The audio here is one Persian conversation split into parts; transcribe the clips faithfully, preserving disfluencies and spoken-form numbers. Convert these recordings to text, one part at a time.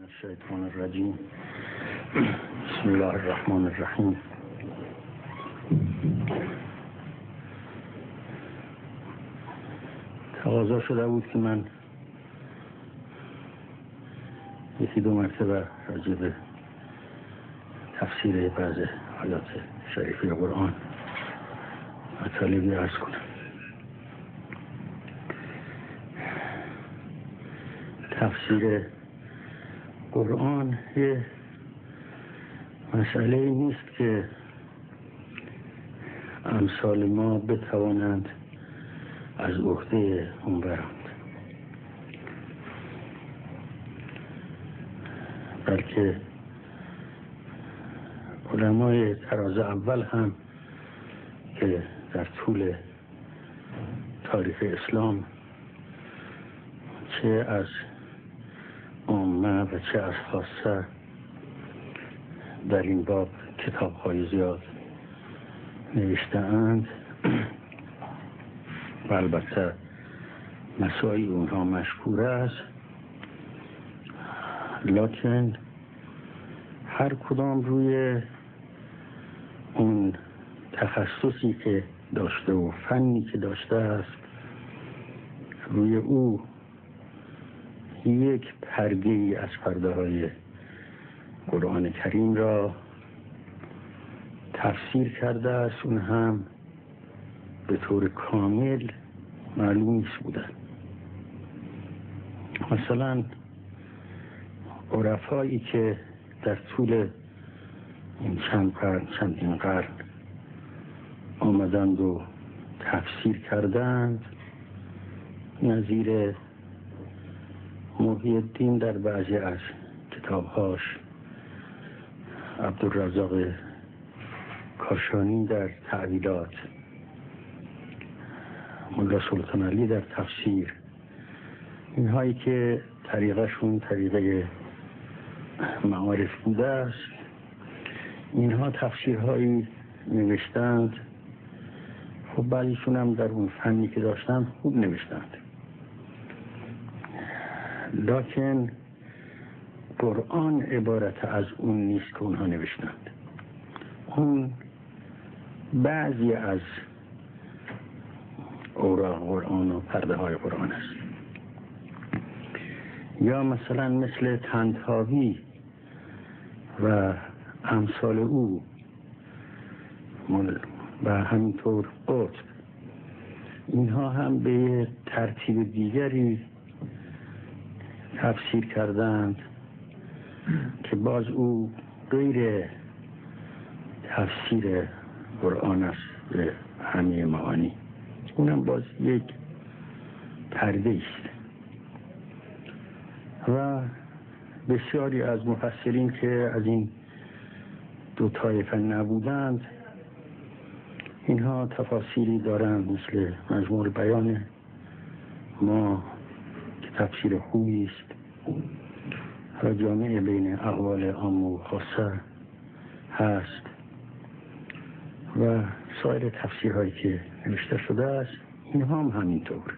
الشیطان الرجیم. بسم الله الرحمن الرحیم. تقاضا شده بود که من یکی دو مرتبه راجع به تفسیر بعض آیات شریفه قرآن مطالبی عرض کنم. تفسیر قرآن یه مسئله نیست که امثال ما بتوانند از عهده اون برند، بلکه علمای طراز اول هم که در طول تاریخ اسلام چه از عامه و چه از خاصه در این باب کتاب‌های زیاد نوشته‌اند و البته مسائل اونها مشهور است، لکن هر کدام روی اون تخصصی که داشته و فنی که داشته است روی او یک پرده ای از پرده های قرآن کریم را تفسیر کرده است. اون هم به طور کامل معلوم نیست بوده. مثلا عرفایی که در طول این چند قرن چندین قرن آمدند و تفسیر کردند، نظیر محی الدین در بعضی از کتابهاش، عبدالرزاق کاشانی در تعویلات، ملا سلطان علی در تفسیر، اینهایی که طریقشون طریقه معارف بوده است، اینها تفسیرهایی نوشتند. خب بعضیشون هم در اون فنی که داشتند خوب نوشتند، لکن قرآن عبارت از اون نیست که اونها نوشتند. اون بعضی از اوراق قرآن و پرده های قرآن است. یا مثلا مثل طنطاوی و امثال او و همینطور قطب، اینها هم به ترتیب دیگری تفسیر کردند که باز او غیر تفسیر قرآن است به همه معانی. اونم باز یک پرده است. و بسیاری از مفسرین که از این دو طایفه نبودند، اینها تفاسیری دارند مثل مجموع بیان ما که تفسیر خوبی است و جامعه بین اقوال عام و خاصه هست، و سایر تفسیرهایی که نوشته شده است اینها هم همینطور.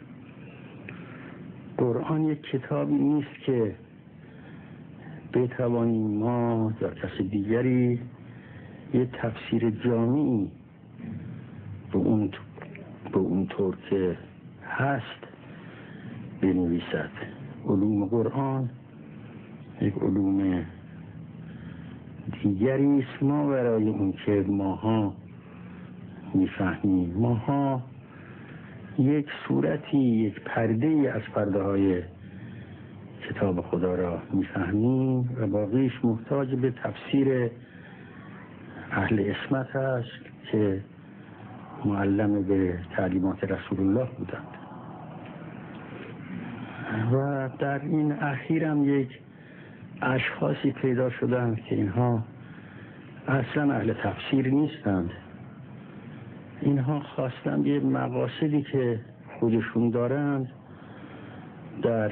قرآن یک کتابی نیست که بتوانیم ما یا کسی دیگری یک تفسیر جامعی به اون به اون طور که هست بنویسد. علوم قرآن یک علوم دیگری است. ما برای اون که ماها میفهمیم، ماها یک صورتی، یک پرده از پرده های کتاب خدا را میفهمیم و باقیش محتاج به تفسیر اهل عصمت است که معلم به تعلیمات رسول الله بودند. و در این اخیر هم یک اشخاصی پیدا شدند که اینها اصلا اهل تفسیر نیستند. اینها خواستند یه مقاصدی که خودشون دارند در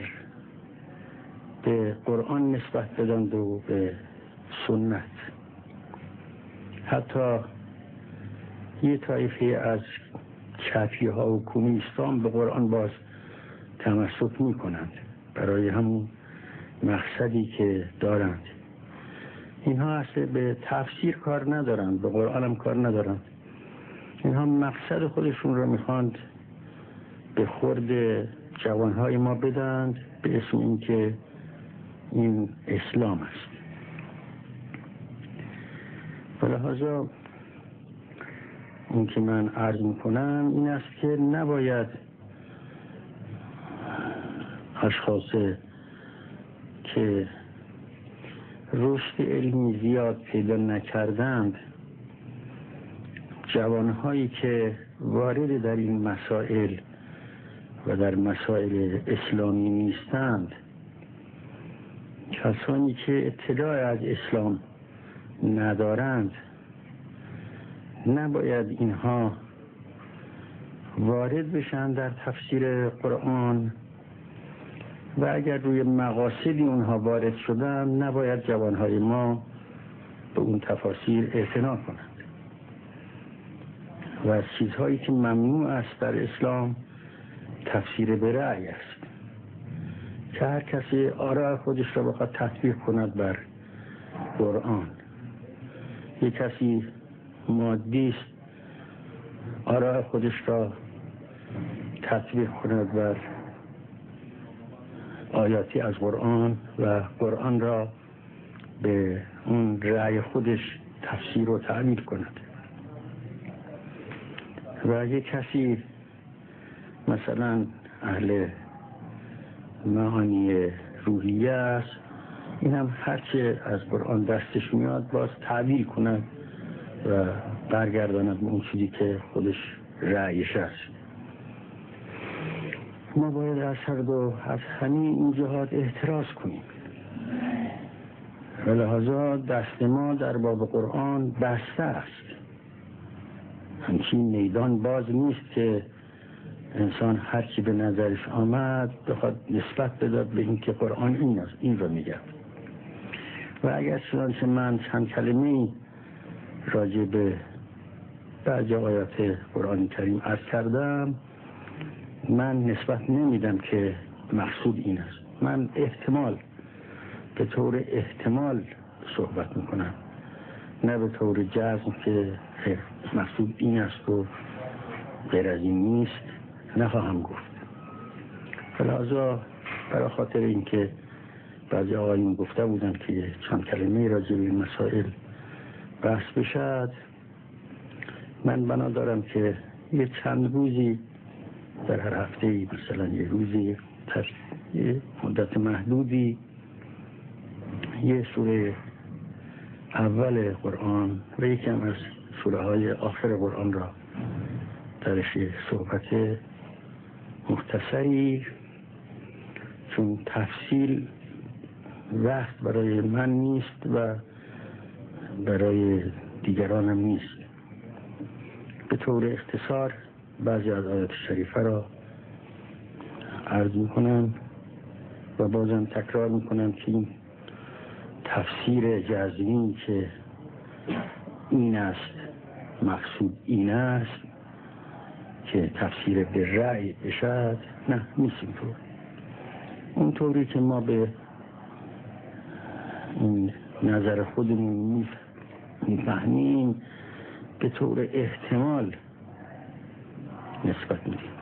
به قرآن نسبت بدند و به سنت. حتی یه طایفه از چپی ها و کمونیستان به قرآن باز تمسک می کنند. برای همون مقصدی که دارند. اینها اصلا به تفسیر کار ندارند، به قرآن هم کار ندارند. اینها مقصد خودشون رو میخواند به خورد جوانهای ما بدند به اسم اینکه این اسلام است. ولهذا اون که من عرض میکنم این است که نباید اشخاص که رشد علمی زیاد پیدا نکردند، جوانهایی که وارد در این مسائل و در مسائل اسلامی نیستند، کسانی که اطلاع از اسلام ندارند، نباید اینها وارد بشن در تفسیر قرآن و اگر روی مقاصدی اونها وارد شدن نباید جوانهای ما به اون تفاسیر اعتنا کنند. و از چیزهایی که ممنوع است در اسلام تفسیر به رأی است که هر کسی آراء خودش را بخواد تطبیق کند بر قرآن. یک کسی مادی است، آراء خودش را تطبیق کند بر آیاتی از قرآن و قرآن را به اون رأی خودش تفسیر و تعمیل کند. و یک کسی مثلا اهل معانی روحیه است، این هم هرچه از قرآن دستش میاد باز تعبیر کند و برگرداند به اون چیزی که خودش رأیش است. ما باید از هر دو از همین این جهات احتراز کنیم. ولهذا دست ما در باب قرآن بسته است. همچین میدان باز نیست که انسان هر چی به نظرش آمد بخواد نسبت بداد به این که قرآن این است، این رو میگه. و اگر چنانچه من چند کلمه راجع به بعضی آیات قرآن کریم عرض کردم، من نسبت نمیدم که مقصود این است. من احتمال به طور احتمال صحبت میکنم، نه به طور جزم که مقصود این است و غیر از این نیست نخواهم گفت. فلازا برای خاطر اینکه بعضی آقایون گفته بودن که چند کلمه راجع به این مسائل بحث بشد، من بنا دارم که یه چند روزی در هر هفته، مثلا یه روزی تا یه مدت محدودی، یه سوره اول قرآن و یکم از سوره های آخر قرآن را درش صحبت مختصری، چون تفصیل وقت برای من نیست و برای دیگرانم نیست، به طور اختصار بعضی از آیات شریفه را عرض میکنم و بازم تکرار میکنم که این تفسیر جزمی که این است مقصود این است که تفسیر به رأی بشد، نه نیست اینطور. اونطوری که ما به این نظر خودمون میفهمیم به طور احتمال نسبت میدیم.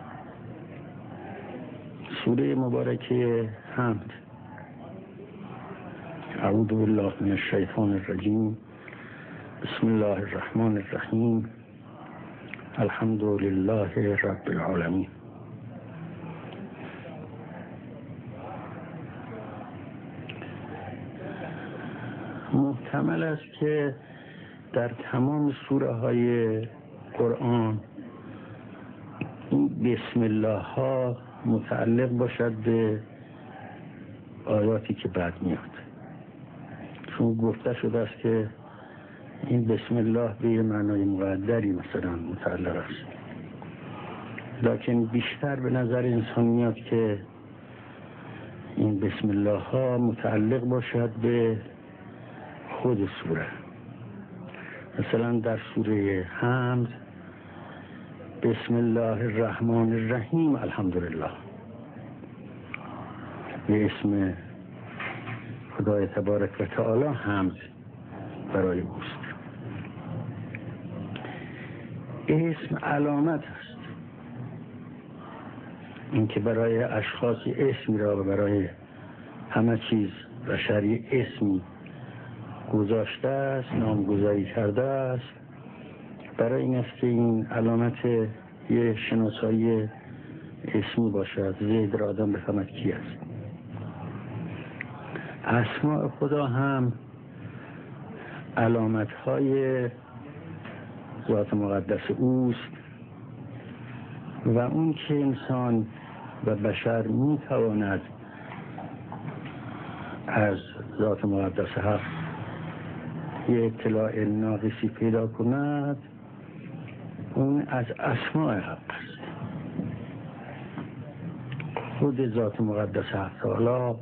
سوره مبارکه حمد. اعوذ بالله من الشیطان الرجیم. بسم الله الرحمن الرحیم. الحمد لله رب العالمین. محتمل است که در تمام سوره های قرآن این بسم الله ها متعلق باشد به آیاتی که بعد میاد، چون گفته شده است که این بسم الله به معنای مقدری مثلا متعلق است، لکن بیشتر به نظر انسان میاد که این بسم الله ها متعلق باشد به خود سوره. مثلا در سوره حمد بسم الله الرحمن الرحیم الحمدلله به اسم خدای تبارک و تعالی حمد برای اوست. اسم علامت است، اینکه برای اشخاصی اسمی را و برای همه چیز بشری اسمی گذاشته است، نامگذاری کرده است، برای این است که این علامت یه شناسایی اسمی باشد، زید را آدم بفهمد کی است. اسماء خدا هم علامت های ذات مقدس اوست و اون که انسان و بشر می تواند از ذات مقدس حق یه اطلاع ناقصی پیدا کند، اون از اسماء حق است. خود ذات مقدس حق تعالی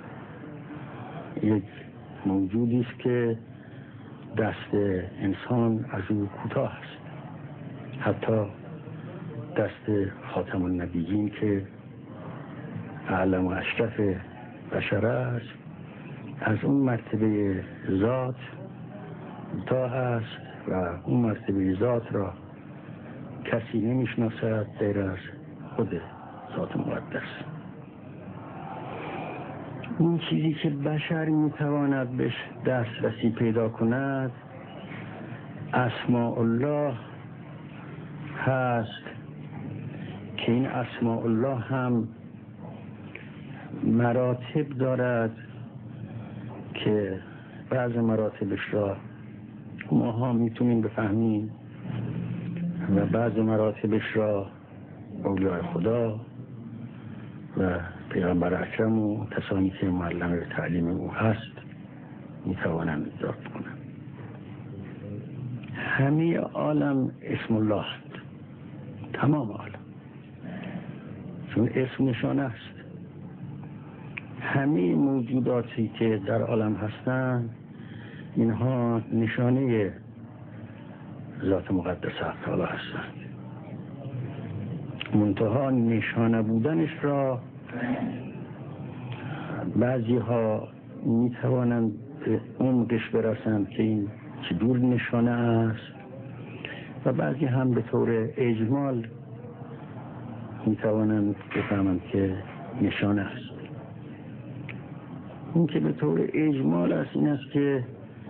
یک موجودی است که دست انسان از او کوتاه است. حتی دست خاتم النبیین که اعلم و اشرف بشر است، از اون مرتبه ذات کوتاه است و اون مرتبه ذات را کسی نمیشناسد غیر از خود ذات مقدس. اون چیزی که بشر میتواند بهش دسترسی پیدا کند اسماء الله هست، که این اسماء الله هم مراتب دارد که بعض مراتبش را ما ها میتونیم بفهمیم و بعض مراتبش را اولیاء خدا و پیغمبر اکرم و کسانی که معلم به تعلیم او هست میتوانند ادراک کنند. همه عالم اسم الله است، تمام عالم، چون اسم نشانه است. همه موجوداتی که در عالم هستند اینها نشانه ذات مقدس حق تعالی هستند. منتها نشانه بودنش را بعضی ها می توانند به عمقش برسند که این چجور نشانه است و بعضی هم به طور اجمال می توانند بفهمند که نشانه است. این که به طور اجمال است این است که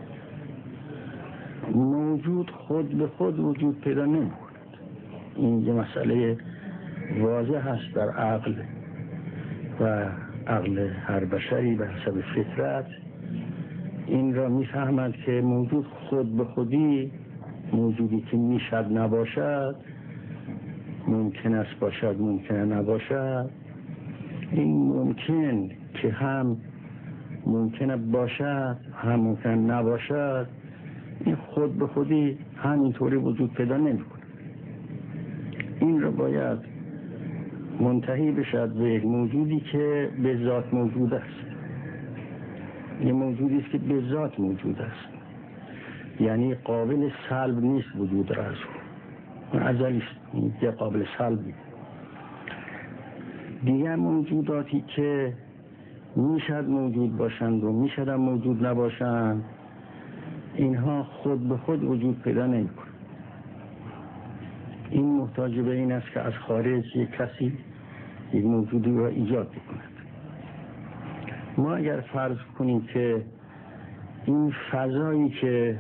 موجود خود به خود وجود پیدا نمی کند. این یه مسئله واضح هست در عقل و عقل هر بشری به حسب فطرت این را میفهمد که موجود خود به خودی، موجودی که میشد نباشد، ممکن است باشد ممکن نباشد، این ممکن که هم ممکن باشد هم ممکن نباشد، این خود به خودی همینطوری وجود پیدا نمی‌کند. این را باید منتهی بشد به یک موجودی که به ذات موجود است. یه موجودی است که به ذات موجود است، یعنی قابل سلب نیست وجود را از او، ازلی است، یه قابل سلبی. دیگر موجوداتی که میشد موجود باشند و میشد هم موجود نباشند، اینها خود به خود وجود پیدا نمی کنند. این محتاج به این است که از خارج یک کسی یک موجودی را ایجاد بکند. ما اگر فرض کنیم که این فضایی که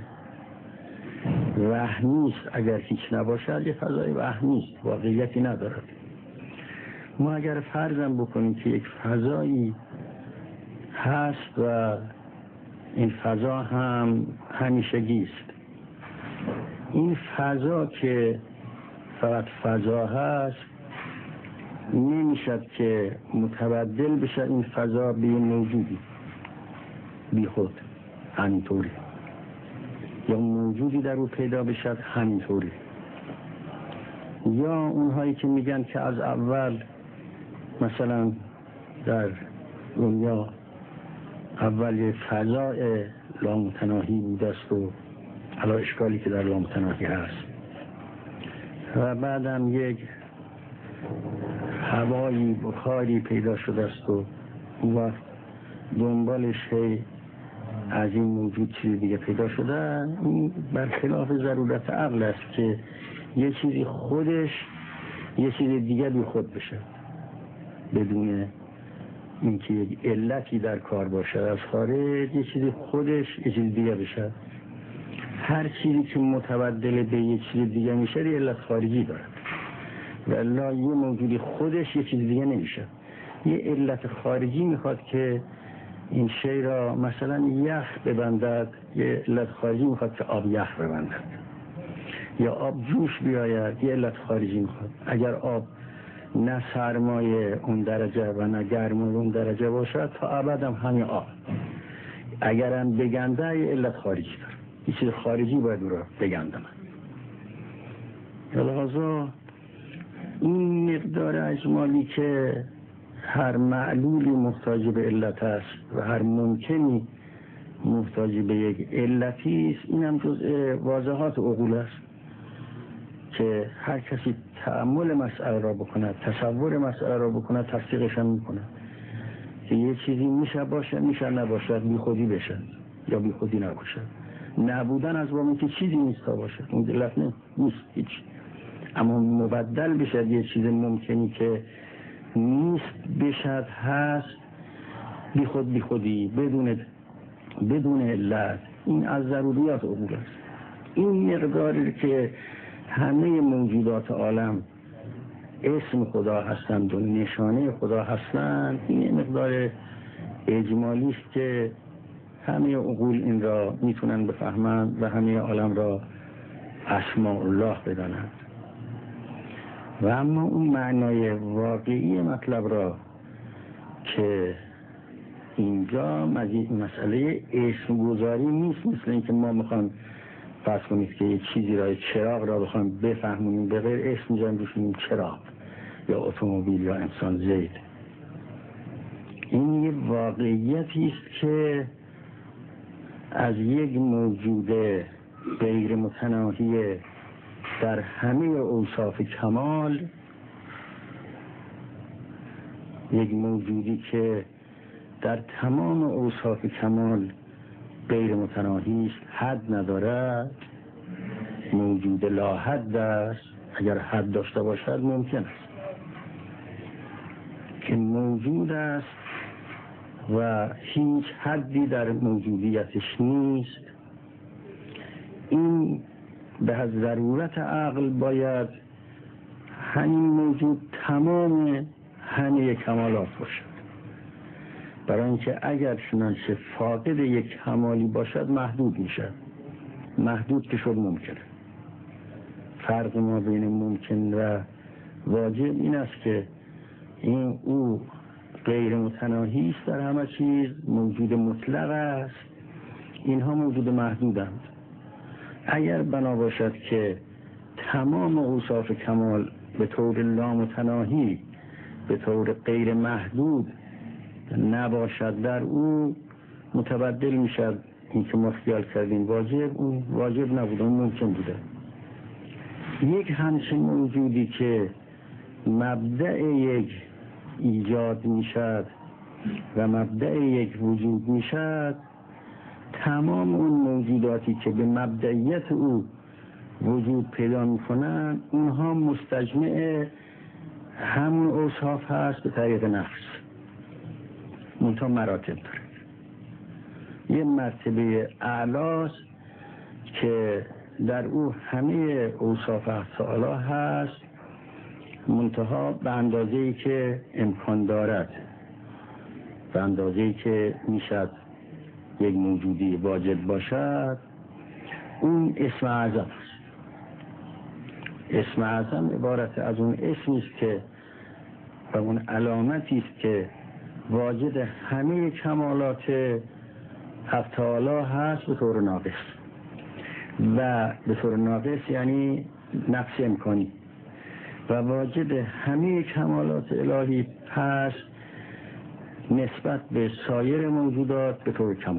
وهمی است اگر هیچ نباشد، یه فضای وهمی است، واقعیتی ندارد. ما اگر فرضم بکنیم که یک فضایی هست و این فضا هم همیشگی است، این فضا که فقط فضا هست نمیشد که متبدل بشه این فضا به این موجودی بی خود همینطوری، یا موجودی در او پیدا بشد همینطوری، یا اونهایی که میگن که از اول مثلا در دنیا اول یک فضای لامتناهی بوده است و حالا اشکالی که در لامتناهی هست و بعدم یک هوایی بخاری پیدا شده است و وقت دنبالش هی از این موجود چیز دیگه پیدا شده، این برخلاف ضرورت عقل است که یه چیزی خودش یه چیز دیگه بی خود بشه بدون اینکه یک علتی در کار باشه. از خارج یه چیزی خودش یه چیز دیگه بشه. هر چیزی که متبدل به یه چیز دیگه میشه یه علت خارجی داره، والا یه موجودی خودش یه چیز دیگه نمیشه. یه علت خارجی میخواد که این شی را مثلا یخ ببندد، یه علت خارجی میخواد که آب یخ ببندد، یا آب جوش بیاید، یه علت خارجی میخواد. اگر آب نه سرمایه اون درجه و نه گرمای اون درجه باشد تا ابد هم همین آب. اگرم بگنده یه علت خارجی داره، یه چیز خارجی باید او را بگنده. من لحاظا این مقدار اجمالی که هر معلولی محتاج به علت است و هر ممکنی محتاج به یک علتی است، این هم جزء واضحات عقول است که هر کسی تأمل مسئله را بکند، تصور مسئله را بکند، تصدیقش هم میکند که یه چیزی میشه باشه، میشه نباشد، بی خودی بشه یا بی خودی نباشد. نبودن از وامی که چیزی نیست تا باشه، اون علت نیست هیچ. اما مبدل بشد یه چیز ممکنی که نیست بشد هست، بی خود بی خودی بدون بدون علت، این از ضروریات عقول است. این مقداری که همه موجودات عالم اسم خدا هستند و نشانه خدا هستند، این مقدار اجمالی است که همه عقول این را میتونن بفهمند و همه عالم را اسماء الله بدانند. و اما اون معنای واقعی مطلب را که اینجا مسئله اسم گذاری نیست، مثل اینکه ما میخوام فرض کنید که یک چیزی را، چراغ را بخوام بفهمونیم به غیر اسم میذاریم روش میگیم چراغ یا اتومبیل یا انسان زید. این یه واقعیتی است که از یک موجود غیر متناهی در همه اوصاف کمال، یک موجودی که در تمام اوصاف کمال غیر متناهی است، حد ندارد، موجود لا حد است. اگر حد داشته باشد ممکن است که موجود است و هیچ حدی در موجودیتش نیست. این به از ضرورت عقل باید همین موجود تمام همه کمالات باشد، برای اینکه اگر چنانچه فاقد یک کمالی باشد محدود میشه. محدود که شد ممکنه. فرق ما بین ممکن و واجب این است که این او غیر متناهی است در همه چیز، موجود مطلق است، اینها موجود محدودند. اگر بنا باشد که تمام اوصاف کمال به طور لامتناهی، به طور غیر محدود نباشد در او، متبدل میشد این که ما خیال کردیم واجب، اون واجب نبود، اون ممکن بوده. یک همچین موجودی که مبدأ یک ایجاد میشد و مبدأ یک وجود میشد، تمام اون موجوداتی که به مبدئیت او وجود پیدا میکنن، اونها مستجمع همون اوصاف هست به طریق نفس. منتها مراتب داره. یه مرتبه اعلاست که در او همه اوصاف تعالی هست، منتها به اندازه‌ای که امکان دارد، به اندازه‌ای که میشد یک موجودی واجد باشد، اون اسم اعظم است. اسم اعظم عبارت از اون اسمی است که و اون علامتی است که واجد همه کمالات حق تعالی هست به طور ناقص، و به طور ناقص یعنی نقص امکانی، و واجد همه کمالات الهی هست نسبت به سایر موجودات به طور کمال.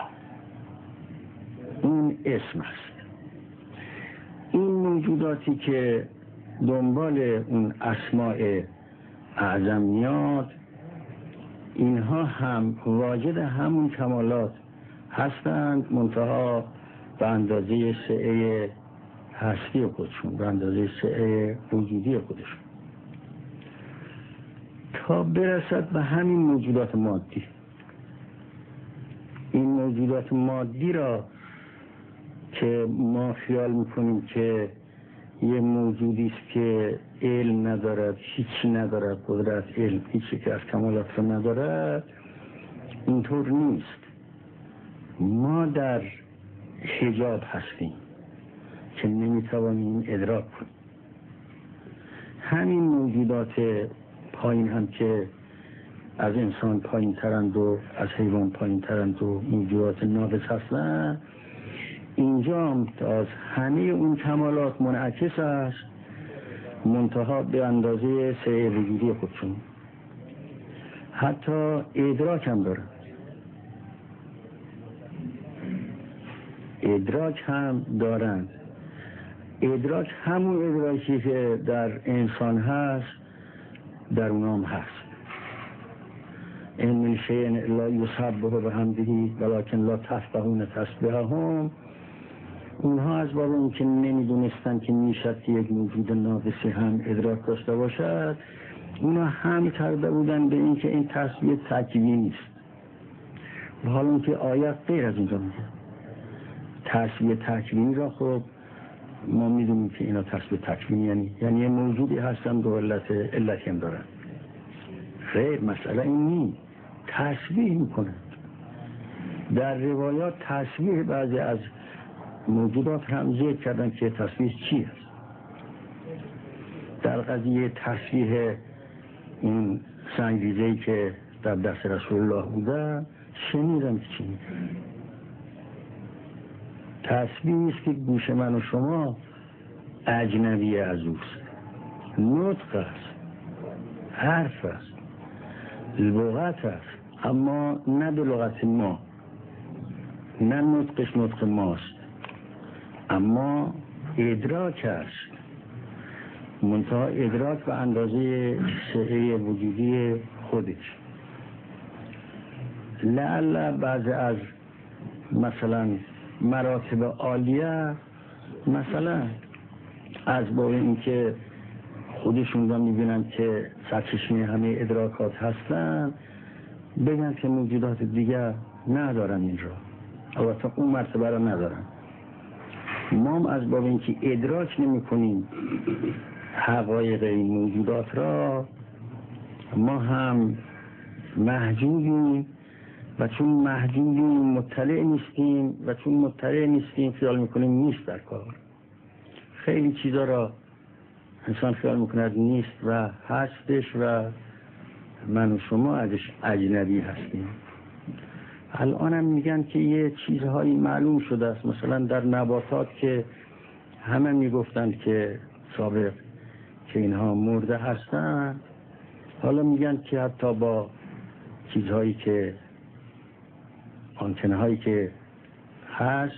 این اسم است. این موجوداتی که دنبال اون اسماء اعظم میاد، اینها هم واجد همون کمالات هستند، منتها به اندازه سعه هستی خودشون، به اندازه سعه وجودی خودشون، تا برسد به همین موجودات مادی. این موجودات مادی را که ما خیال میکنیم که یه موجودی است که علم ندارد، هیچی ندارد، قدرت علم هیچی که از کمالات رو ندارد، اینطور نیست. ما در حجاب هستیم که نمیتوانیم ادراک کنیم. همین موجودات پایین هم که از انسان پایین ترند و از حیوان پایین ترند و موجودات ناقص هستند، اینجا هم از همه اون کمالات منعکس است، منتها به اندازه سعه وجودی خودشون. حتی ادراک هم دارن، ادراک هم دارند. ادراک همون ادراکی که در انسان هست در اونام هست. این من شیء الا یسبح بحمده ولکن لا تفقهون تسبیحهم. اونها از باب این که نمیدونستن که میشد که یک موجود ناقصی هم ادراک داشته باشد، اونها هم کرده بودن به این که این تسبیح تکوینی نیست. و حالا که آیت غیر از اینجا میگه تسبیح تکوینی را، خب ما میدونیم که اینا تسبیح تکوینی یعنی یعنی یه موجودی هستن دو علت علتی هم دارن. خیر، مسئله این نیست، تسبیح میکنن. در روایات تسبیح بعضی از موجودات هم ذکر کردن که تسبیح چی است. در قضیه تسبیح این سنگریزه‌ای که در دست رسول الله بوده شنیدم که چی میگه. تسبیح است که گوش من و شما اجنبی از اوست، نطق است، حرف است، لغت است، اما نه به لغت ما، نه نطقش نطق ماست، اما ادراک است، منتها ادراک به اندازه سعه وجودی خودش. لعل بعض از مثلا مراتب عالیه، مثلا از باب این که خودشون را میبینن که سرچشمه همه ادراکات هستن، بگن که موجودات دیگر ندارن این را، البته اون مرتبه را ندارن. ما هم از باب این که ادراک نمی کنیم حقایق این موجودات را، ما هم محجوبیم و چون محجوبیم مطلع نیستیم و چون مطلع نیستیم خیال میکنیم نیست در کار. خیلی چیزا را انسان خیال میکند نیست و هستش و من و شما ازش اجنبی هستیم. الان هم میگن که یه چیزهایی معلوم شده است، مثلا در نباتات که همه میگفتند که سابق که اینها مرده هستند، حالا میگن که حتی با چیزهایی که آنتنه هایی که هست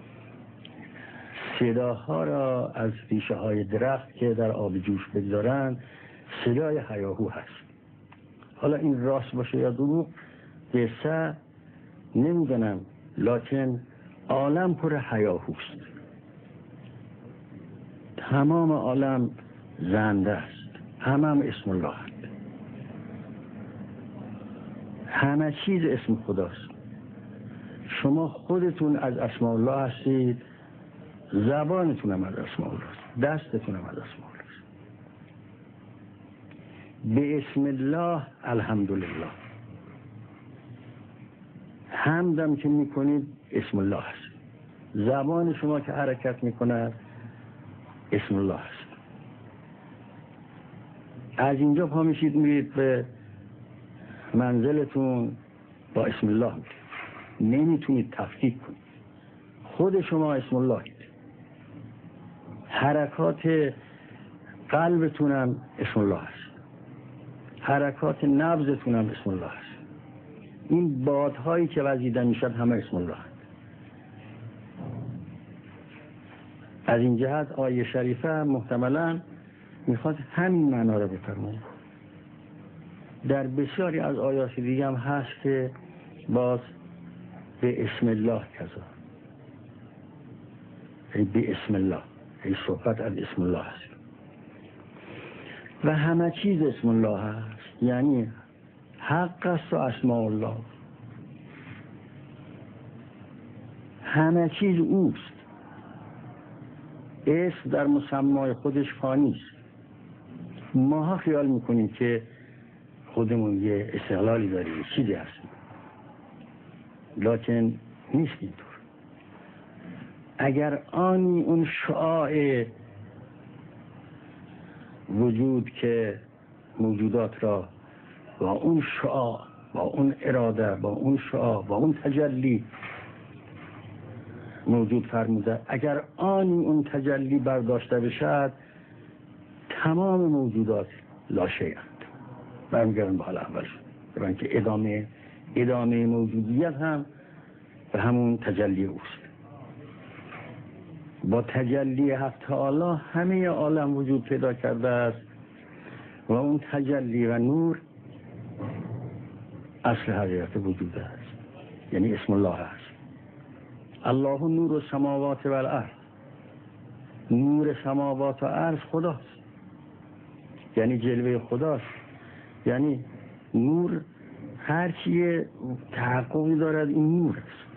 صداها را از ریشه های درخت که در آب جوش بگذارند صدای هیاهو هست. حالا این راست باشه یا دروغ قصه نمیدونم، لکن عالم پر هیاهوست، تمام عالم زنده است، همه هم اسم الله هست، همه چیز اسم خداست. شما خودتون از اسماء الله هستید، زبانتون هم از اسماء الله است، دستتون هم از اسماء الله است. به اسم الله الحمدلله، حمدم که میکنید اسم الله است، زبان شما که حرکت میکند اسم الله است. از اینجا پا میشید میرید به منزلتون با اسم الله میرید، نمیتونید تفکیک کنید، خود شما اسم اللهید. حرکات قلبتونم اسم الله است، حرکات نبضتونم اسم الله است. این بادهایی که وزیده میشد همه اسم الله است. از این جهت آیه شریفه محتملاً میخواد همین معنا را بفرماید. در بسیاری از آیات دیگه هم هست که باز به اسم الله کذا، ای به اسم الله، ای صحبت از اسم الله هست و همه چیز اسم الله هست، یعنی حق است و اسماء الله، همه چیز اوست. اسم در مسمای خودش فانی است. ماها خیال میکنیم که خودمون یه استقلالی داریم، چیزی هستیم، لکن نیست اینطور. اگر آنی اون شعاع وجود که موجودات را با اون شعاع، با اون اراده، با اون شعاع، با اون تجلی موجود فرموده، اگر آنی اون تجلی برداشته بشد تمام موجودات لاشی‌اند، برمیگردن به حال اول، برای که ادامه ادامه موجودیت هم به همون تجلی اوست. با تجلی حق تعالی همه عالم وجود پیدا کرده است و اون تجلی و نور اصل حقیقت وجود است، یعنی اسم الله است. الله نور السماوات و الارض، نور سماوات و ارض خداست، یعنی جلوه خداست، یعنی نور هر چیه تحققی دارد این نور است،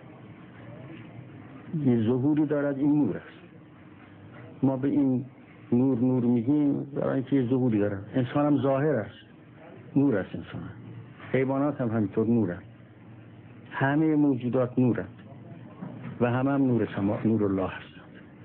یه ظهوری دارد این نور است. ما به این نور نور میگیم برای اینکه یه ظهوری دارد. انسان هم ظاهر است، نور است انسان هم. حیوانات هم همینطور نورند، همه موجودات نورند و همه هم نور سما... نور الله هستند.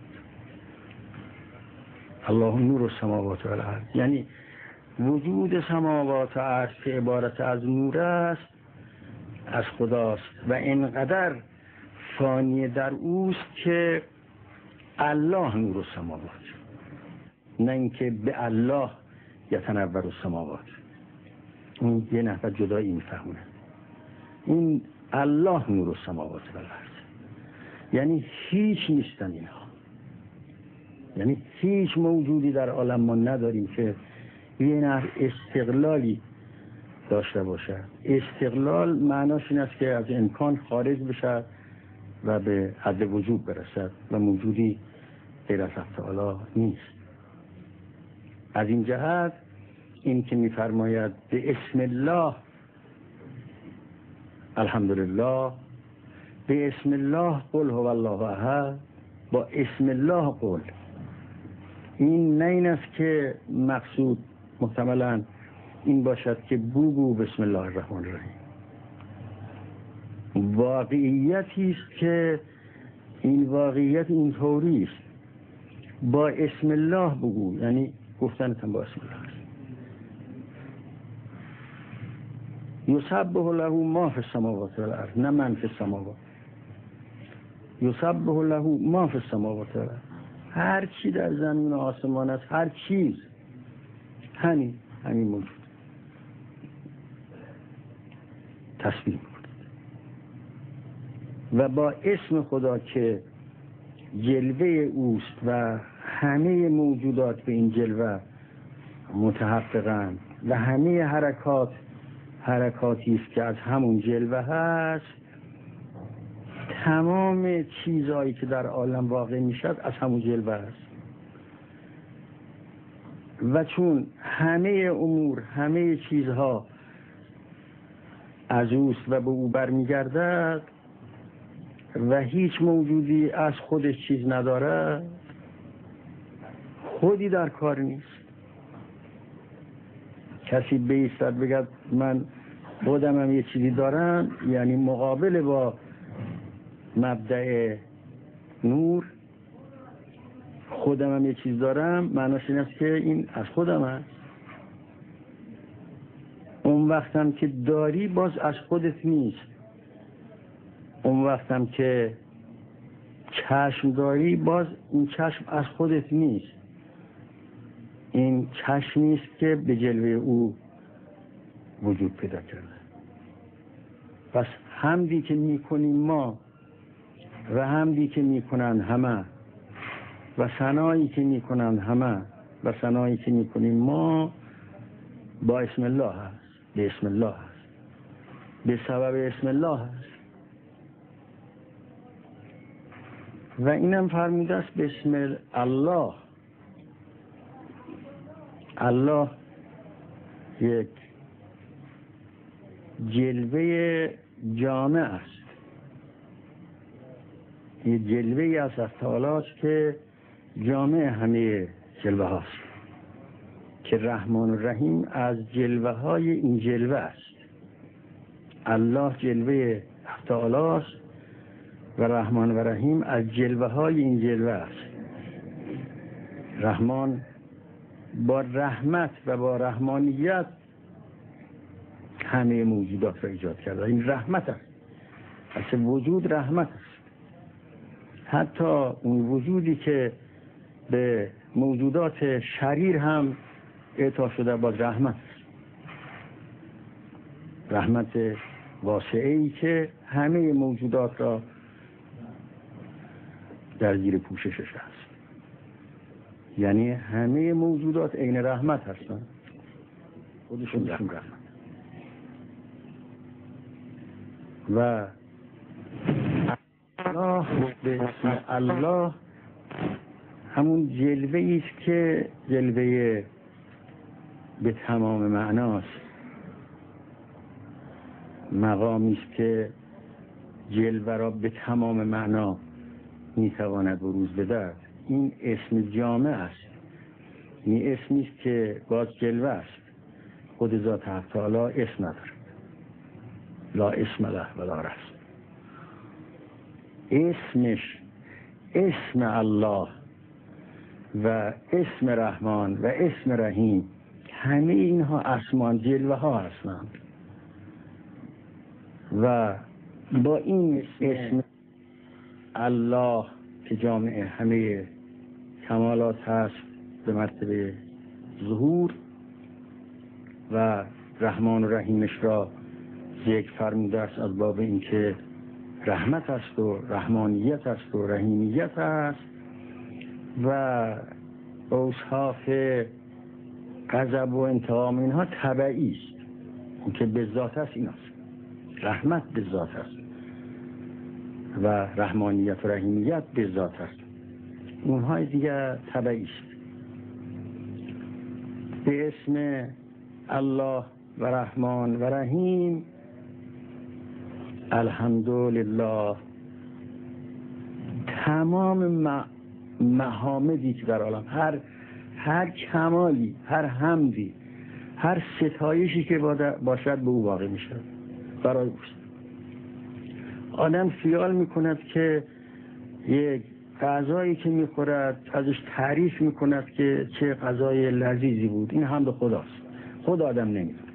الله نور السماوات و الارض، یعنی وجود سماوات و ارض که عبارت از نور است از خداست و اینقدر فانی در اوست که الله نور السماوات، نه اینکه به الله یتنور السماوات، اون یه نحوه جدایی میفهمونه. این الله نور السماوات و الارض یعنی هیچ نیستن اینها، یعنی هیچ موجودی در عالم ما نداریم که یه نحو استقلالی داشته باشد. استقلال معناش این است که از امکان خارج بشد و به حد وجود برسد و موجودی غیر از حق تعالی نیست. از این جهت این که می‌فرماید به اسم الله الحمدلله، به اسم الله قل هو الله احد، با اسم الله قل، این نه این است که مقصود محتملاً این باشد که بگو بسم الله الرحمن الرحیم. واقعیتی است که این واقعیت اینطوری است، با اسم الله بگو، یعنی گفتنت هم با اسم الله است. یسبح له ما فی السماوات و الارض، نه من فی السماوات، یسبح له ما فی السماوات و الارض، هر چی در زمین و آسمان است، هر چیز همین همین موجود تسبیح می‌کند و با اسم خدا که جلوه اوست و همه موجودات به این جلوه متحققند و همه حرکات حرکاتی است که از همون جلوه هست، تمام چیزهایی که در عالم واقع میشد از همون جلوه هست و چون همه امور همه چیزها از اوست و به او برمیگردد و هیچ موجودی از خودش چیز نداره، خودی در کار نیست. کسی بایستد بگد من خودم هم یه چیزی دارم، یعنی مقابل با مبدأ نور خودم هم یه چیز دارم، معناش این است که این از خودم هست. اون وقتم که داری باز از خودت نیست. اون وقتم که چشم داری باز این چشم از خودت نیست. این چشمی است که به جلوه او وجود پیدا کرده. پس حمدی که میکنیم ما و حمدی که میکنن همه و ثنایی که میکنن همه و ثنایی که میکنیم ما با اسم الله هست، به اسم الله هست، به سبب اسم الله هست. و اینم فرموده است بسم الله. الله یک جلوه جامع است، یک جلوه ای از تعالی است که جامع همه جلوه هاست، که رحمان و رحیم از جلوه های این جلوه است. الله جلوه تعالی است و رحمان و رحیم از جلوه های این جلوه است. رحمان با رحمت و با رحمانیت همه موجودات را ایجاد کرده. این رحمت است، اصل وجود رحمت است. حتی اون وجودی که به موجودات شریر هم اعطا شده با رحمت است، رحمت واسعه‌ای که همه موجودات را در زیر پوششش است. یعنی همه موجودات عین رحمت هستند، خودشون رحمت. و الله به اسم الله همون جلوه است که جلوه به تمام معناست، مقامی است که جلوه را به تمام معنا میتواند بروز بدهد. این اسم جامع است، این اسمی است که باز جلوه است. خود ذات حق تعالی اسم ندارد، لا اسم له ولا رسم. اسمش اسم الله و اسم رحمان و اسم رحیم، همه اینها اسمان جلوه ها هستند و با این اسم الله که جامع همه کمالات هست به مرتبه ظهور، و رحمان و رحیمش را ذکر فرموده است از باب اینکه رحمت است و رحمانیت است و رحیمیت است، و اوصاف غضب و انتقام اینها تبعی است. اون که به ذات است این است، رحمت به ذات است و رحمانیت و رحیمیت به ذات است، اونهای دیگر تبعی است. به اسم الله و رحمان و رحیم الحمدلله تمام محامدی که در عالم، هر هر کمالی، هر حمدی، هر ستایشی که باشد به او واقع میشه برای اوست. آدم خیال میکند که یک غذایی که میخورد ازش تعریف میکند که چه غذای لذیذی بود، این حمد خداست. خود آدم نمیدونه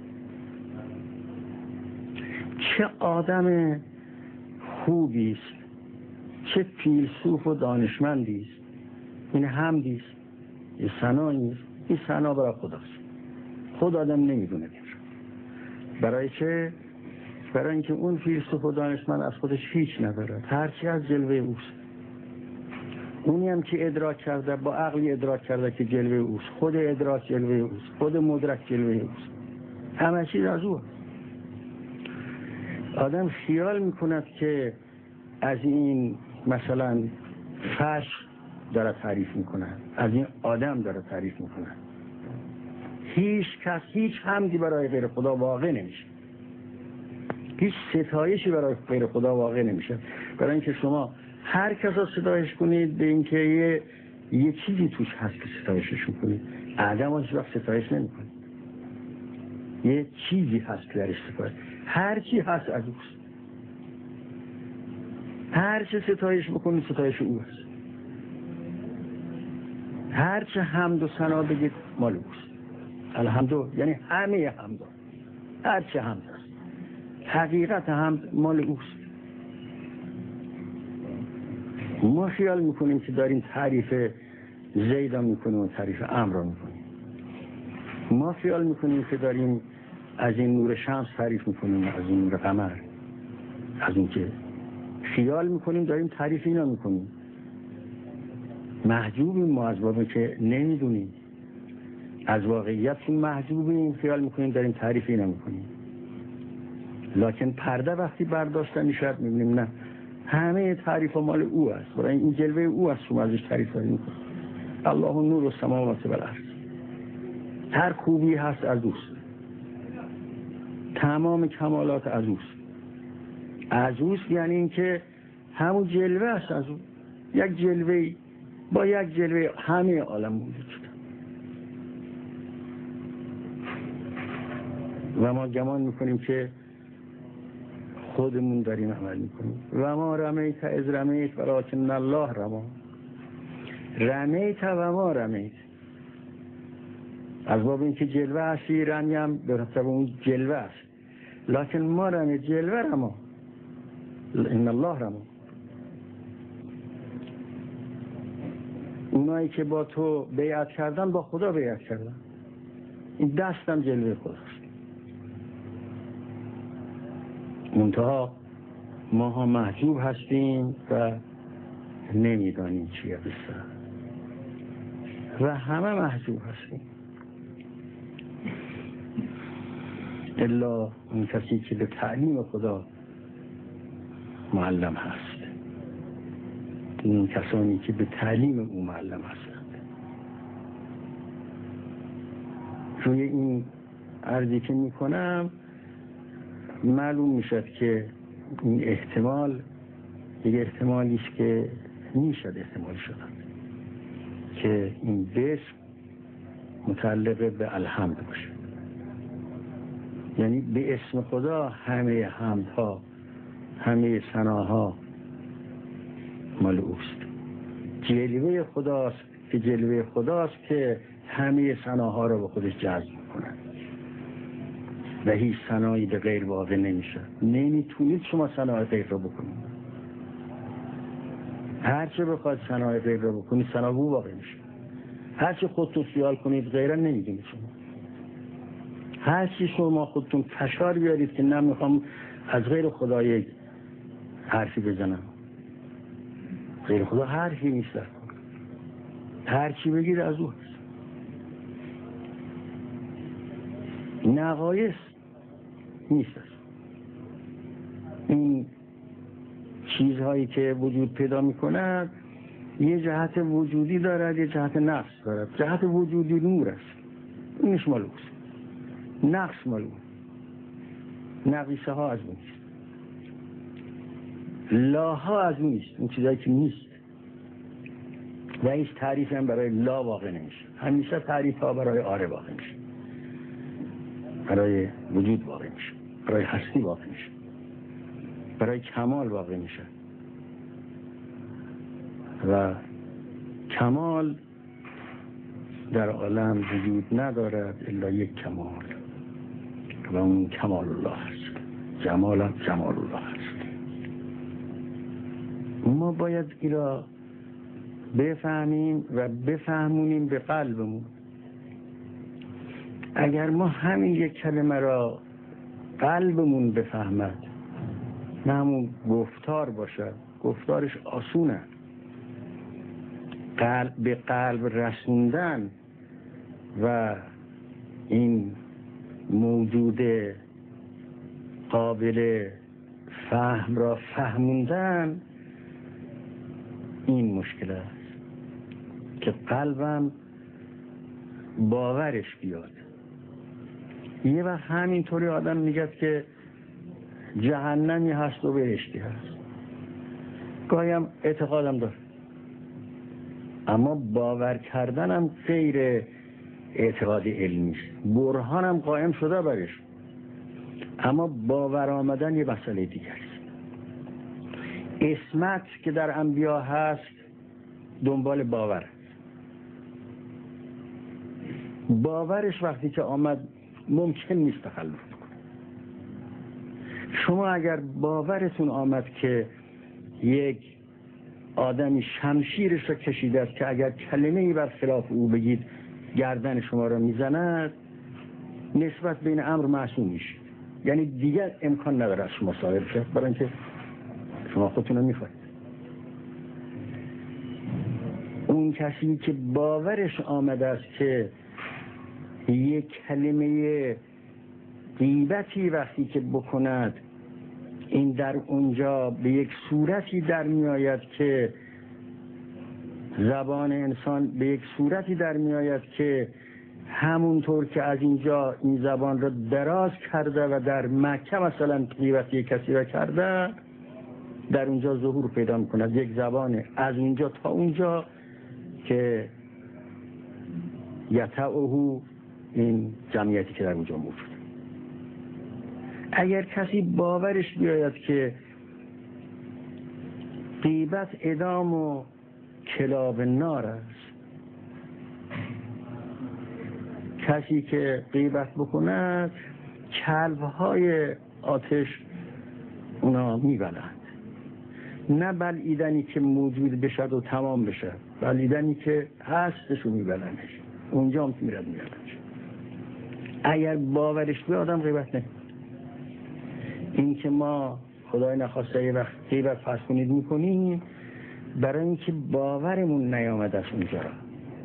چه آدم خوبی است، چه فیلسوف و دانشمندی است. این حمدی است، این ثنایی است، این ثنا برای خداست. خود آدم نمیدونه دیگر. برای چه؟ برای اینکه اون فیلسوف و دانشمند از خودش هیچ ندارد، هرچی از جلوه اوست. اونی هم که ادراک کرده، با عقلی ادراک کرده که جلوه اوست، خود ادراک جلوه اوست، خود مدرک جلوه اوست، همه چیز از او. آدم خیال میکند که از این مثلا فرش داره تعریف میکنه، از این آدم داره تعریف میکنه. هیچ کس هیچ حمدی برای غیر خدا واقع نمیشه، هیچ ستایشی برای غیر خدا واقع نمیشه. برای اینکه شما هر کس را ستایش کنید به اینکه یه یه چیزی توش هست که ستایشش میکنید، آدم ها هیچ وقت ستایش نمیکنید. یه چیزی هست که درش ستایش، هر چی هست از اوست. هر چه ستایش بکنید ستایش او هست. هر چه حمد و ثنا بگید مال اوست. الحمدو یعنی همه حمد، هر چه حمد هست، حقیقت حمد مال اوست. ما خیال میکنیم که داریم تعریف زید را میکنیم و تعریف امر را میکنیم. ما خیال میکنیم که داریم از این نور شمس تعریف میکنیم، از این نور قمر، از این که خیال میکنیم داریم تعریف اینا میکنیم. محجوبیم ما از بابی که نمیدونیم، از واقعیت محجوبیم، خیال میکنیم داریم تعریف اینا میکنیم. لکن پرده وقتی برداشته میشد میبینیم نه، همه تعریف مال او است، برای این جلوه او است شما ازش تعریف کنید. الله نور السماوات و الارض، هر خوبی هست از اوست، تمام کمالات از اوست. از اوست یعنی این که همون جلوه است از او، یک جلوه با یک جلوه همه عالم وجود شده و ما گمان میکنیم که خودمون داریم عمل میکنیم. و ما رمیت از رمیت ولکن الله رما، رمیت و ما رمیت، از باب اینکه جلوه هستی رمیم به حسب اون جلوه است، لکن ما رمیت جلوه رما، ان الله رما. اونایی که با تو بیعت کردن با خدا بیعت کردن، این دستم جلوه خداست. منتها ما ها محجوب هستیم و نمیدانیم چیه قصه و همه محجوب هستیم الا اون کسی که به تعلیم خدا معلم هست، این کسانی که به تعلیم او معلم هستند. روی این عرضی که میکنم معلوم میشد که این احتمال یک احتمالی است که میشد احتمال شدن که این بسم متعلق به الحمد باشه، یعنی به اسم خدا همه حمدها همه ثناها مال اوست. جلوه خداست که جلوه خداست که همه ثناها رو به خودش جذب میکنه و هیچ ثنایی به غیر واقع نمیشه. نمیتونید شما ثنای غیر رو بکنید، هرچه بخواد ثنای غیر رو بکنید ثنا او واقع میشه. هرچه خودتون خیال کنید غیره نمیدونید شما، هرچی شما خودتون فشار بیارید که نمیخوام از غیر خدا یک حرفی بزنم، غیر خدا حرفی نیست، هرچی بگید از او هست. نقایص نیست. این چیزهایی که وجود پیدا میکند یه جهت وجودی دارد، یه جهت نقص دارد. جهت وجودی نور است، اینش مال اوست، نقص مال او، نقیصه ها از اون نیست، لاها از اون نیست، اون چیزهایی که نیست و هیچ تعریف هم برای لا واقع نمیشه. همیشه تعریف ها برای آره واقع میشه، برای وجود واقع میشه، برای هستی واقع میشه، برای کمال واقع میشه و کمال در عالم وجود ندارد الا یک کمال و اون کمال الله است، جمال هم جمال الله است. ما باید این را بفهمیم و بفهمونیم به قلبمون. اگر ما همین یک کلمه را قلبمون بفهمد، نه همون گفتار باشد، گفتارش آسونه، قلب به قلب رسوندن و این موجود قابل فهم را فهموندن، این مشکل است که قلبم باورش بیاد. یه وقت همینطوری آدم میگه که جهنمی هست و بهشتی هست، گاهیم اعتقادم داره، اما باور کردنم غیر اعتقاد علمی است، برهانم قائم شده برش، اما باور آمدن یه مسئله دیگه است. عصمت که در انبیا هست دنبال باور است. باورش وقتی که آمد ممکن نیست تخلف کنه. شما اگر باورتون آمد که یک آدمی شمشیرش را کشیده است که اگر کلمه ای بر خلاف او بگید گردن شما را میزند، نسبت بین امر معصوم میشید، یعنی دیگر امکان نداره از شما صادر شد، برای اینکه شما خودتون رو میخواید. اون کسی که باورش آمده است که یک کلمه غیبتی وقتی که بکند این در اونجا به یک صورتی در می آید که زبان انسان به یک صورتی در می آید که همونطور که از اینجا این زبان را دراز کرده و در مکه مثلا غیبت کسی را کرده، در اونجا ظهور پیدا می کند یک زبان از اینجا تا اونجا که یتعه این جمعیتی که در اونجا موجود. اگر کسی باورش بیاید که غیبت ادام و کلاب نار است، کسی که غیبت بکند کلب‌های آتش اونا میبلند، نه بلعیدنی که موجود بشد و تمام بشد، بلعیدنی که هستشو میبلندش، اونجا هم میرد میبلندش. اگر باورش به آدم غیبت نه. این که ما خدای نخواسته یه وقت غیبت فرض کنید میکنیم برای اینکه باورمون نیامده از اونجا را.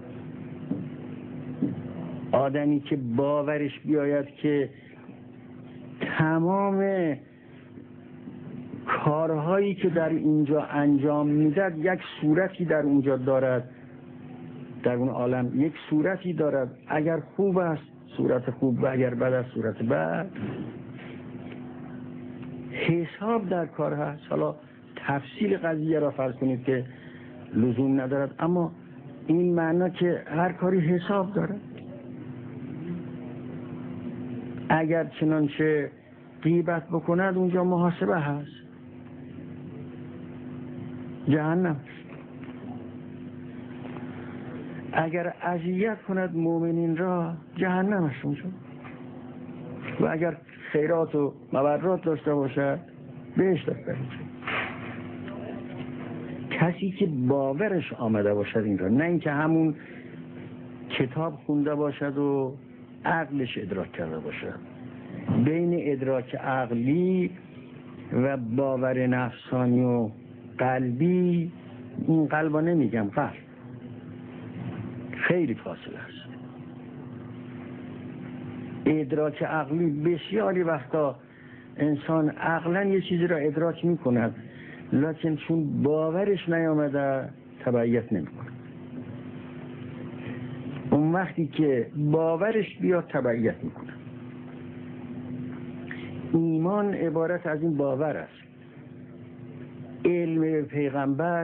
آدمی که باورش بیاید که تمام کارهایی که در اینجا انجام میداد یک صورتی در اونجا دارد، در اون عالم یک صورتی دارد، اگر خوب است صورت خوب و اگر بد است صورت بد، حساب در کار هست. حالا تفصیل قضیه را فرض کنید که لزوم ندارد، اما این معنا که هر کاری حساب دارد. اگر چنانچه غیبت بکند اونجا محاسبه هست، جهنم. اگر اذیت کند مؤمنین را جهنم است اونجا، و اگر خیرات و مبرات داشته باشد بهشت است. کسی که باورش آمده باشد این را، نه اینکه همون کتاب خونده باشد و عقلش ادراک کرده باشد. بین ادراک عقلی و باور نفسانی و قلبی، این قلبا نمیگم قلب، خیلی فاصله است. ادراک عقلی بسیاری وقتا انسان عقلا یه چیزی را ادراک میکند، لکن چون باورش نیامده تبعیت نمیکنه. اون وقتی که باورش بیاد تبعیت میکنه. ایمان عبارت از این باور است. علم به پیغمبر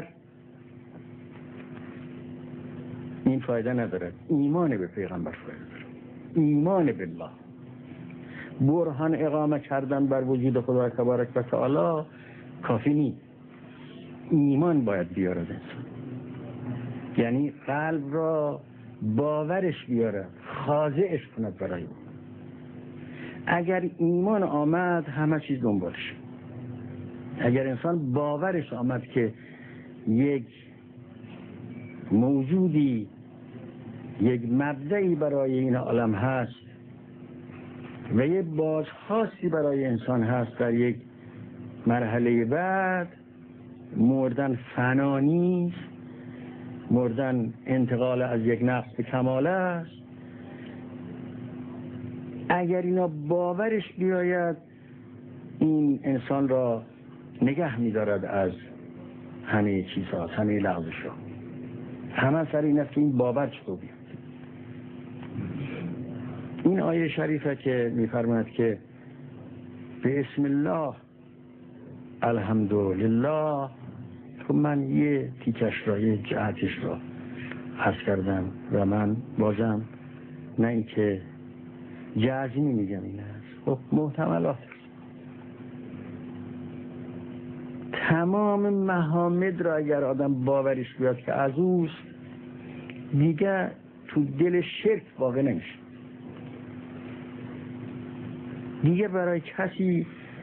این فایده ندارد، ایمان به پیغمبر فایده دارد. ایمان بالله، برهان اقامه کردن بر وجود خدا تبارک و تعالی کافی نیست. ایمان باید بیارد انسان، یعنی قلب را باورش بیارد، خاضعش کند برای او. اگر ایمان آمد همه چیز دنبالش. اگر انسان باورش آمد که یک موجودی، یک مبدعی برای این عالم هست و یک بازخواستی برای انسان هست، در یک مرحله بعد مردن فنا نیست، مردن انتقال از یک نقص به کمال است. اگر اینا باورش بیاید این انسان را نگه می‌دارد از همه چیزها، همه لغزش‌ها. همه سر این است که این باور چطور بیاد. این آیه شریفه که می‌فرماید که به اسم الله الحمدلله، تو من یه تیکش را، یه جهتش را عرض کردم و من بازم نه اینکه جزمی میگم این است، خب محتملات تمام محامد را اگر آدم باورش بیاد که از اوست، دیگه تو دل شرک واقع نمیشه. دیگه برای کسی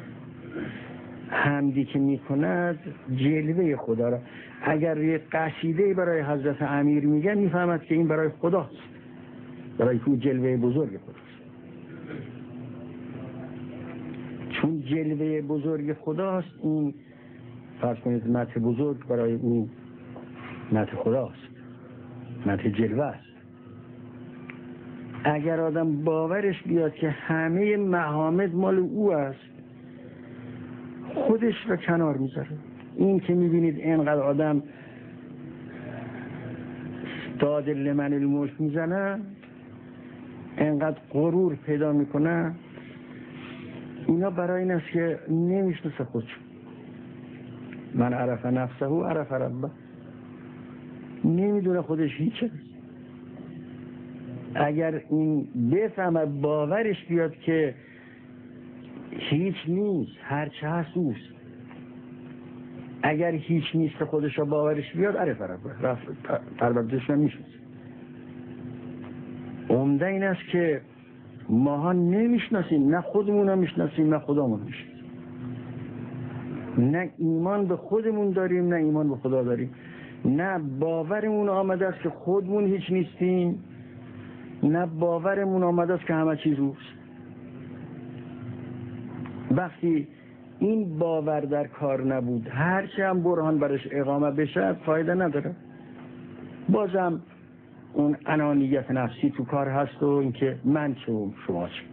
حمدی که میکند جلوه خدا را، اگر یه قصیده برای حضرت امیر میگه میفهمد که این برای خداست، برای تو جلوه بزرگ خداست. چون جلوه بزرگ خداست، این فرض کنید مدح بزرگ برای او مدح خداست، مدح جلوه است. اگر آدم باورش بیاد که همه محامد مال او است، خودش را کنار میذاره. این که میبینید اینقدر آدم داد لمن الملک میزنه، اینقدر غرور پیدا میکنه، اینا برای این است که نمیشناسه خودشو. من عرف نفسه و عرف ربه، نمیدونه خودش هیچه. اگر این بفهمه، باورش بیاد که هیچ نیست، هرچه هست اوست. اگر هیچ نیست خودش را باورش بیاد، عرف ربه، پروردگارش نمیشناسه. عمده این است که ماها نمیشناسیم، نه خودمون رو میشناسیم نه خدامون رو میشناسیم. نه ایمان به خودمون داریم نه ایمان به خدا داریم. نه باورمون آمده است که خودمون هیچ نیستیم، نه باورمون آمده است که همه چیز اوست. وقتی این باور در کار نبود، هرچی هم برهان برش اقامه بشه فایده نداره. بازم اون انانیت نفسی تو کار هست و اینکه من چه و شما چه.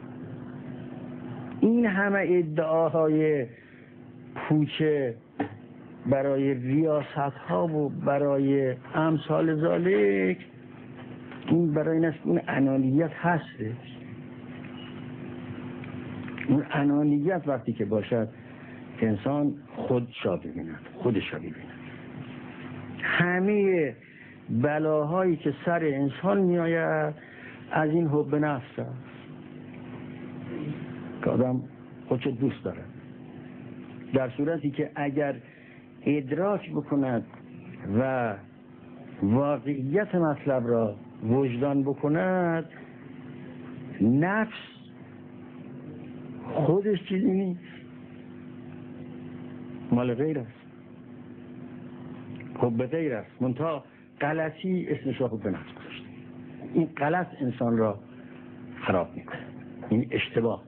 این همه ادعاهای پوچه برای ریاست ها و برای امثال ذالک، این برای این است اون انانیت هستش. اون انانیت وقتی که باشد که انسان خودشا ببیند، خودشا ببیند. همه بلاهایی که سر انسان می آید از این حب نفس است که آدم خودشو دوست داره. در صورتی که اگر ادراک بکند و واقعیت مطلب را وجدان بکند، نفس خودش چیزی نیست، مال غیر است، حب غیر است. منتها غلطی اسمش را حب نفس گذاشته. این غلط انسان را خراب میکنه، این اشتباه.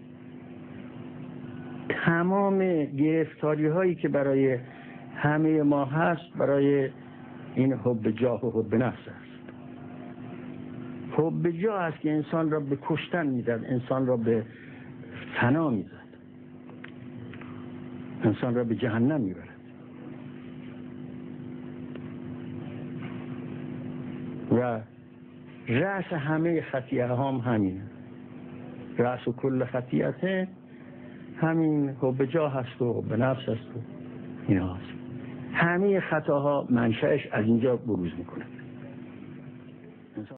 تمام گرفتاری هایی که برای همه ما هست برای این حب جاه و حب نفس است. حب جاه است که انسان را به کشتن میداد، انسان را به فنا میزد، انسان را به جهنم میبرد. و رأس همه خطیئه هم همینه. رأس و کل خطیئته همین حب جاه هست و حب نفس هست و این هست. همه خطاها منشأش از اینجا بروز میکنه.